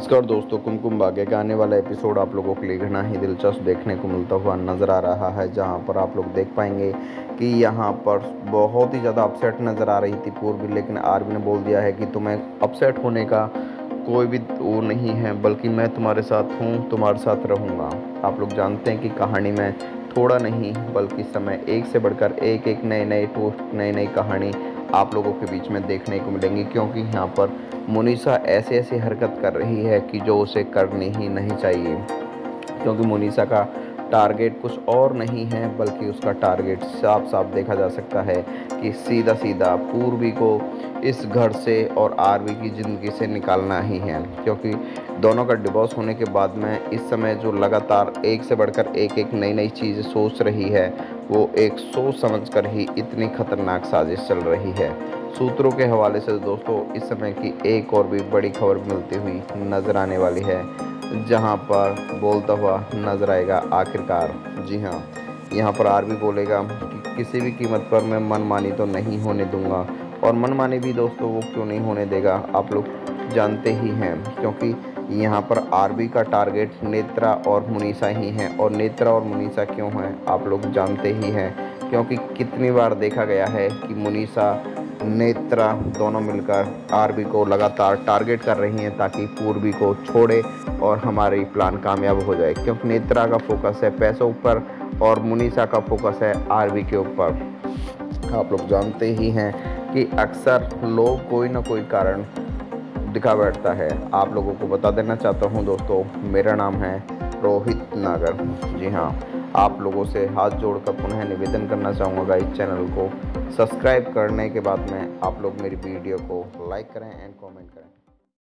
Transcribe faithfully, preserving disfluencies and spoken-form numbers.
नमस्कार दोस्तों, कुमकुम भाग्य का आने वाला एपिसोड आप लोगों के लिए घना ही दिलचस्प देखने को मिलता हुआ नज़र आ रहा है। जहां पर आप लोग देख पाएंगे कि यहां पर बहुत ही ज़्यादा अपसेट नज़र आ रही थी पूर्वी, लेकिन आरबी ने बोल दिया है कि तुम्हें अपसेट होने का कोई भी वो नहीं है, बल्कि मैं तुम्हारे साथ हूँ, तुम्हारे साथ रहूँगा। आप लोग जानते हैं कि कहानी में थोड़ा नहीं बल्कि समय एक से बढ़कर एक एक नए नए टूस्ट नई नई कहानी आप लोगों के बीच में देखने को मिलेंगी, क्योंकि यहाँ पर मुनीसा ऐसे ऐसी हरकत कर रही है कि जो उसे करनी ही नहीं चाहिए। क्योंकि मुनीसा का टारगेट कुछ और नहीं है, बल्कि उसका टारगेट साफ साफ देखा जा सकता है कि सीधा सीधा पूर्वी को इस घर से और आरवी की ज़िंदगी से निकालना ही है। क्योंकि दोनों का डिवोर्स होने के बाद में इस समय जो लगातार एक से बढ़कर एक एक नई नई चीज़ सोच रही है, वो एक सोच समझकर ही इतनी खतरनाक साजिश चल रही है। सूत्रों के हवाले से दोस्तों इस समय की एक और भी बड़ी खबर मिलती हुई नज़र आने वाली है, जहां पर बोलता हुआ नजर आएगा आखिरकार। जी हाँ, यहाँ पर आरबी बोलेगा कि किसी भी कीमत पर मैं मनमानी तो नहीं होने दूंगा, और मनमानी भी दोस्तों वो क्यों नहीं होने देगा, आप लोग जानते ही हैं। क्योंकि यहाँ पर आरबी का टारगेट नेत्रा और मुनीसा ही है, और नेत्रा और मुनीसा क्यों है आप लोग जानते ही हैं। क्योंकि कितनी बार देखा गया है कि मुनीसा नेत्रा दोनों मिलकर आरबी को लगातार टारगेट कर रही हैं ताकि पूर्वी को छोड़े और हमारी प्लान कामयाब हो जाए। क्योंकि नेत्रा का फोकस है पैसों पर और मुनीसा का फोकस है आरबी के ऊपर। आप लोग जानते ही हैं कि अक्सर लोग कोई ना कोई कारण दिखा बैठता है। आप लोगों को बता देना चाहता हूं दोस्तों, मेरा नाम है रोहित नागर। जी हाँ, आप लोगों से हाथ जोड़कर पुनः निवेदन करना चाहूँगा इस चैनल को सब्सक्राइब करने के बाद में आप लोग मेरी वीडियो को लाइक करें एंड कमेंट करें।